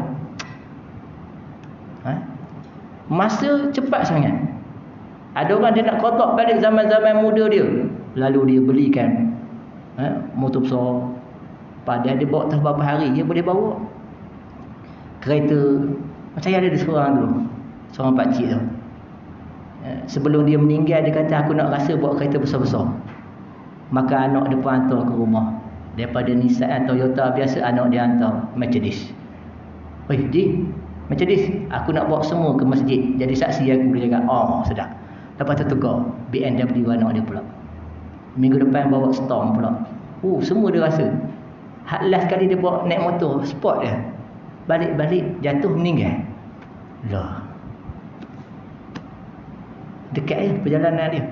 Masa cepat sangat. Ada orang dia nak kotak balik zaman-zaman muda dia, lalu dia belikan motor besar. Padahal dia bawa tak berapa hari dia boleh bawa. Kereta macam yang ada di seorang dulu, seorang pakcik tu. Sebelum dia meninggal, dia kata, aku nak rasa bawa kereta besar-besar. Maka anak dia pun hantar ke rumah. Daripada Nissan Toyota biasa, anak dia hantar Mercedes. Oi, Ji, Mercedes, aku nak bawa semua ke masjid, jadi saksi aku. Dia cakap, oh sedap. Lepas tu tukar BMW anak dia pula. Minggu depan bawa Storm pula. Semua dia rasa. Last kali dia bawa naik motor sport dia, balik-balik jatuh meninggal. Lah, dekat je perjalanan dia.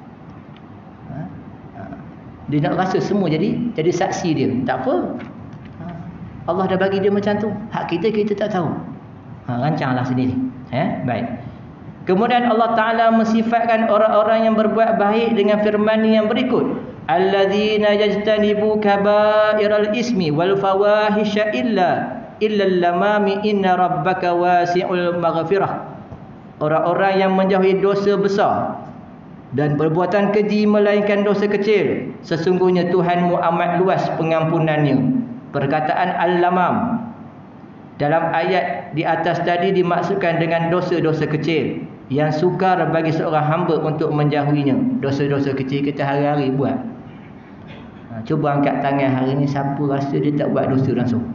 Dia nak rasa semua jadi saksi dia. Tak apa, Allah dah bagi dia macam tu. Hak kita tak tahu. Rancanglah sendiri. Baik. Kemudian Allah Ta'ala mensifatkan orang-orang yang berbuat baik dengan firman yang berikut, alladzina yajtanibu kaba'iral ismi wal fawahisha illa lamami inna rabbaka wasi'ul maghfirah. Orang-orang yang menjauhi dosa besar dan perbuatan keji melainkan dosa kecil, sesungguhnya Tuhanmu amat luas pengampunannya. Perkataan al-lamam dalam ayat di atas tadi dimaksudkan dengan dosa-dosa kecil yang sukar bagi seorang hamba untuk menjauhinya. Dosa-dosa kecil kita hari-hari buat. Cuba angkat tangan hari ni, siapa rasa dia tak buat dosa langsung?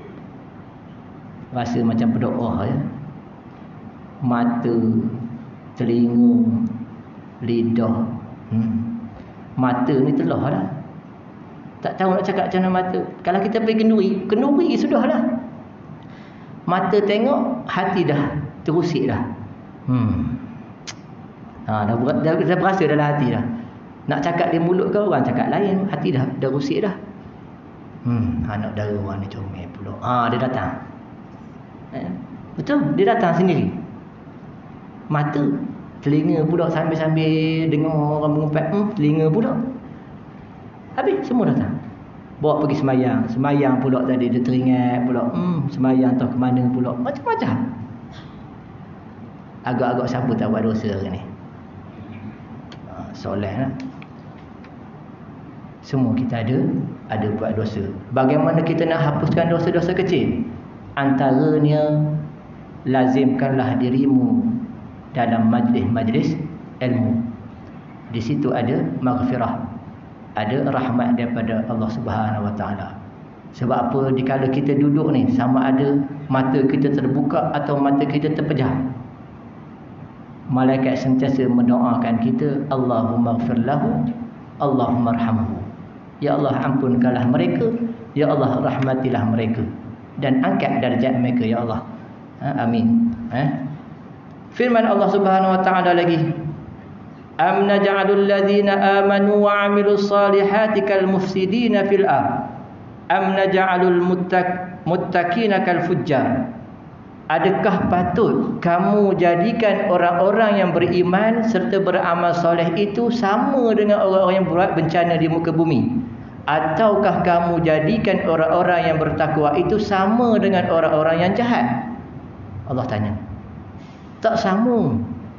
Rasa macam berdoa ya. Mata, telinga, lidah. Mata ni telah lah. Tak tahu nak cakap macam mana mata. Kalau kita pergi kenduri sudahlah. Mata tengok, hati dah terusik dah. Dah berasa dalam hati dah. Nak cakap dia mulut ke orang cakap lain, hati dah rusik dah. Anak dara orang ni comel pula. Dia datang. Betul, dia datang sendiri. Mata, telinga pula sambil-sambil dengar orang mengumpat, telinga pula. Habis semua datang. Bawa pergi semayang pula tadi dia teringat pula, semayang tahu ke mana pula. Macam-macam. Agak-agak siapa tak buat dosa hari ni? Soleh lah. Semua kita ada buat dosa. Bagaimana kita nak hapuskan dosa-dosa kecil? Antaranya, lazimkanlah dirimu dalam majlis-majlis ilmu. Di situ ada maghfirah, ada rahmat daripada Allah Subhanahu Wa Taala. Sebab apa? Dikala kita duduk ni, sama ada mata kita terbuka atau mata kita terpejam, malaikat sentiasa mendoakan kita, Allahumma ighfir lahu, Allahumma arhamhu. Ya Allah, ampunkanlah mereka, ya Allah, rahmatilah mereka, dan angkat darjat mereka, ya Allah. Amin. Firman Allah Subhanahu Wa Taala lagi, am naj'alul ladzina amanu wa 'amilus salihati kal mufsidina fil ardh am naj'alul muttaqina kal fujjar. Adakah patut kamu jadikan orang-orang yang beriman serta beramal soleh itu sama dengan orang-orang yang buat bencana di muka bumi? Ataukah kamu jadikan orang-orang yang bertakwa itu sama dengan orang-orang yang jahat? Allah tanya. Tak sama.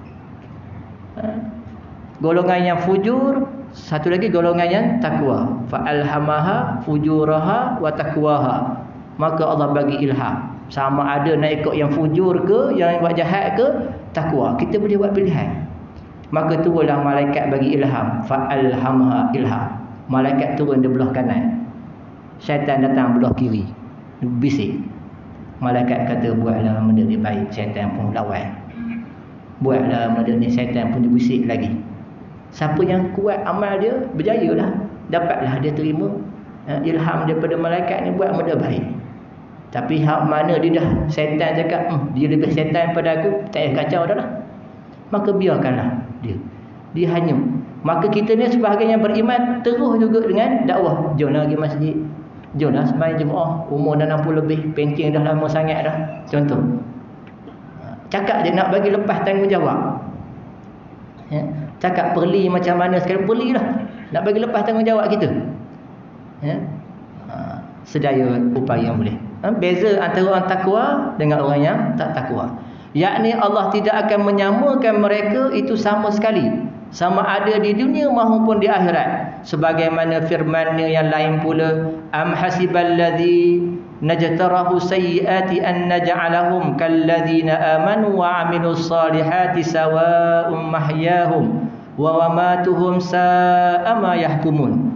Golongan yang fujur, satu lagi golongan yang takwa. Fa'alhamaha fujuraha wa taqwaha. Maka Allah bagi ilham. Sama ada nak ikut yang fujur ke, yang buat jahat ke, takwa. Kita boleh buat pilihan. Maka turunlah malaikat bagi ilham. Fa'alhamaha ilham. Malaikat turun di belah kanan, syaitan datang belah kiri, bisik. Malaikat kata, buatlah benda ni baik, syaitan pun lawan. Buatlah benda ni, syaitan pun bisik lagi. Siapa yang kuat amal dia, berjayalah. Dapatlah dia terima ilham daripada malaikat ni, buat benda baik. Tapi hak mana dia dah, syaitan cakap, dia lebih syaitan daripada aku, tak payah kacau dah lah. Maka biarkanlah dia. Dia hanyut. Maka kita ni sebahagian yang beriman terus juga dengan dakwah. Jom lah pergi masjid, jom lah sembahyang Jumaat. Umur dah 60 lebih, pencing dah lama sangat dah. Contoh. Cakap je nak bagi lepas tanggungjawab. Ya. Cakap perli macam mana sekarang, perlilah. Nak bagi lepas tanggungjawab kita. Ya. Sedaya upaya yang boleh. Beza antara orang takwa dengan orang yang tak takwa. Yakni Allah tidak akan menyamakan mereka itu sama sekali, sama ada di dunia maupun di akhirat. Sebagaimana firman-Nya yang lain pula, am hasiballadzi najtarahu sayyiati an naj'alahum kalladzina amanu wa 'amilus salihati sawa'un mahyahum wa mamatuhum sa'a ma yahkumun.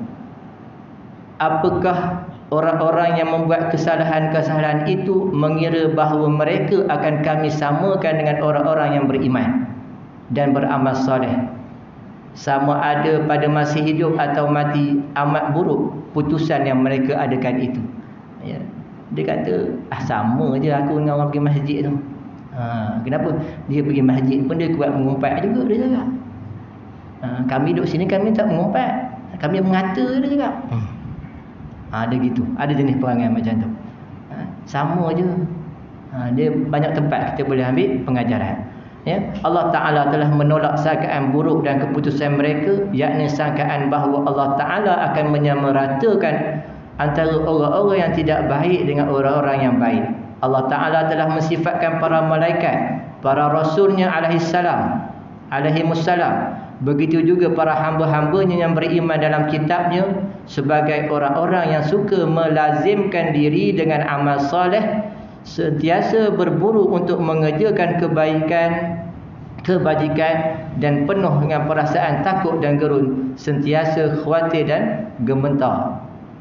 Apakah orang-orang yang membuat kesalahan-kesalahan itu mengira bahawa mereka akan kami samakan dengan orang-orang yang beriman dan beramal soleh? Sama ada pada masih hidup atau mati, amat buruk putusan yang mereka adakan itu. Ya. Dia kata, sama je aku dengan orang pergi masjid tu. Kenapa? Dia pergi masjid pun dia kuat mengumpat juga, dia cakap. Kami duduk sini, kami tak mengumpat, kami mengata, dia cakap. Ada gitu, ada jenis perangai macam tu. Sama je. Dia banyak tempat kita boleh ambil pengajaran. Ya, Allah Ta'ala telah menolak sangkaan buruk dan keputusan mereka, yakni sangkaan bahawa Allah Ta'ala akan menyamaratakan antara orang-orang yang tidak baik dengan orang-orang yang baik. Allah Ta'ala telah mensifatkan para malaikat, para rasulnya alaihissalam, begitu juga para hamba-hambanya yang beriman dalam kitabnya, sebagai orang-orang yang suka melazimkan diri dengan amal soleh, sentiasa berburu untuk mengerjakan kebaikan, kebajikan, dan penuh dengan perasaan takut dan gerun, sentiasa khawatir dan gemetar.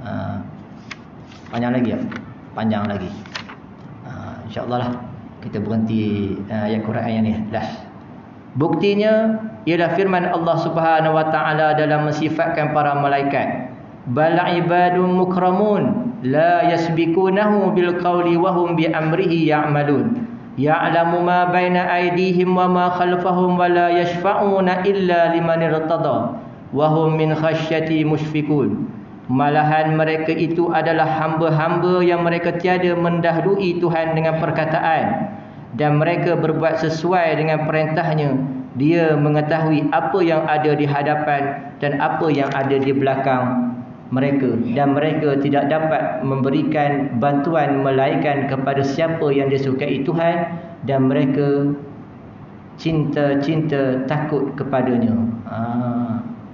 Panjang lagi ya? Panjang lagi. InsyaAllah lah kita berhenti ayat Quran yang ni last. Buktinya ialah firman Allah Subhanahu Wa Taala dalam mensifatkan para malaikat, bal ibadun mukramun la yasbikunahu bil qawli wa hum bi amrihi ya'malun ya'lamu ma baina aydihim wa ma khalfahum wa la yashfa'una illa liman irtada wa hum min khasyati mushfiqun. Malahan mereka itu adalah hamba-hamba yang mereka tiada mendahului Tuhan dengan perkataan, dan mereka berbuat sesuai dengan perintahnya. Dia mengetahui apa yang ada di hadapan dan apa yang ada di belakang mereka, dan mereka tidak dapat memberikan bantuan melainkan kepada siapa yang disukai Tuhan, dan mereka cinta takut kepadanya.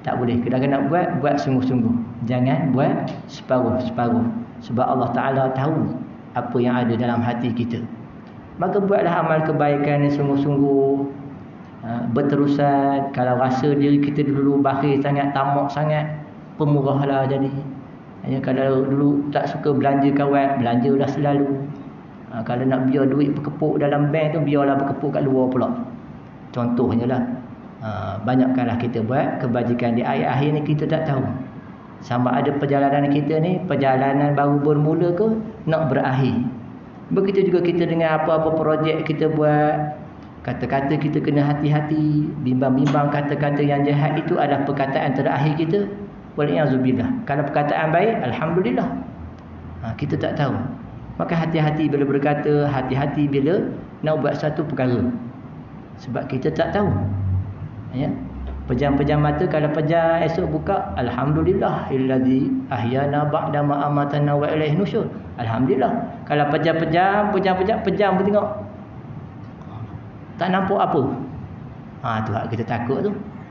Tak boleh. Kita kena buat sungguh-sungguh. Jangan buat separuh-separuh. Sebab Allah Ta'ala tahu apa yang ada dalam hati kita. Maka buatlah amal kebaikan yang sungguh-sungguh, berterusan. Kalau rasa diri kita dulu bakhil sangat, tamak sangat, pemurahlah jadi. Kalau dulu tak suka belanja kawan, belanjalah selalu. Kalau nak biar duit berkepuk dalam bank tu, biarlah berkepuk kat luar pula. Contohnya lah. Banyakkanlah kita buat kebajikan. Di akhir-akhir ni kita tak tahu sama ada perjalanan kita ni perjalanan baru bermula ke nak berakhir. Begitu juga kita dengan apa-apa projek kita buat, kata-kata kita kena hati-hati. Bimbang-bimbang kata-kata yang jahat itu adalah perkataan terakhir kita. Wal'iyazubillah. Kalau perkataan baik, alhamdulillah. Kita tak tahu. Maka hati-hati bila berkata, hati-hati bila nak buat satu perkara. Sebab kita tak tahu. Ya. Pejam-pejam mata, kalau pejam esok buka, alhamdulillah illazi ahyana ba'da ma amatana wa ilaihi nusyur. Alhamdulillah. Kalau pejam-pejam pun tengok. Tak nampak apa. Tu hak kita takut tu.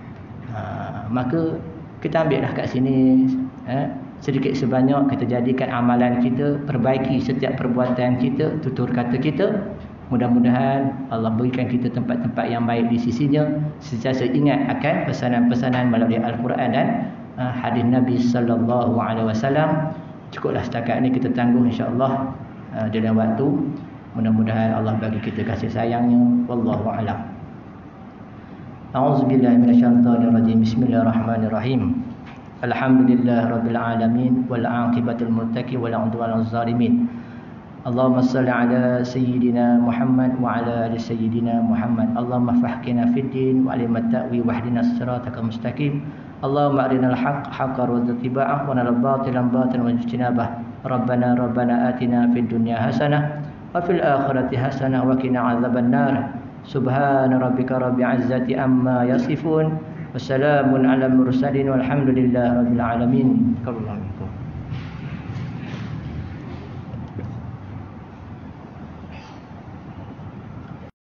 Maka kita ambillah kat sini, sedikit sebanyak kita jadikan amalan kita, perbaiki setiap perbuatan kita, tutur kata kita. Mudah-mudahan Allah berikan kita tempat-tempat yang baik di sisinya, sentiasa ingat akan pesanan-pesanan melalui Al-Quran dan hadis Nabi sallallahu alaihi wasallam. Cukuplah setakat ni kita tangguh insya-Allah dalam waktu. Mudah-mudahan Allah bagi kita kasih sayangnya. Wallahu a'lam. A'udzubillahi minasyaitonirrajim. Bismillahirrahmanirrahim. Alhamdulillahirabbil alamin wal 'aqibatul muttaqin wala 'udwana 'alal zalimin. Allahumma salli ala sayyidina Muhammad wa ala ali sayyidina Muhammad. Allahumma fahkina fid din wa alimat ta'wi wahdina siratal mustaqim. Allahumma arinal haqq haqqan warzuqna wa naral batilan batilan wajtinabah. Rabbana atina fid dunya hasanah wa fil akhirati hasanah wa qina adzabannar. Subhana rabbika rabbil izzati amma yasifun. Wassalamun ala mursalin walhamdulillahi rabbil alamin.